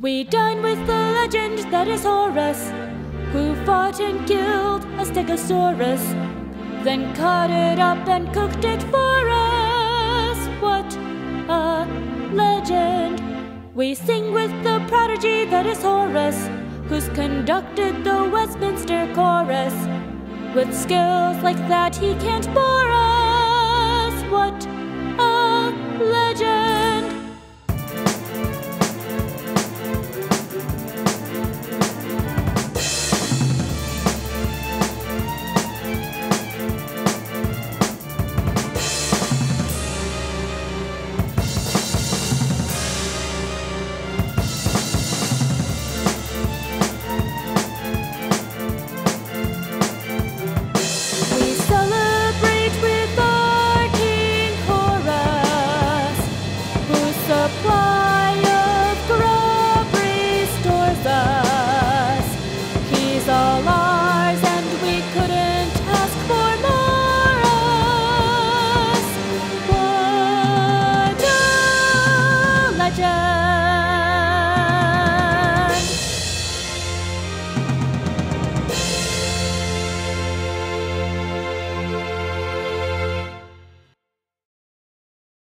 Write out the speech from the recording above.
We dine with the legend that is Horace, who fought and killed a stegosaurus, then cut it up and cooked it for us. What a legend! We sing with the prodigy that is Horace, who's conducted the Westminster chorus. With skills like that he can't bore us. What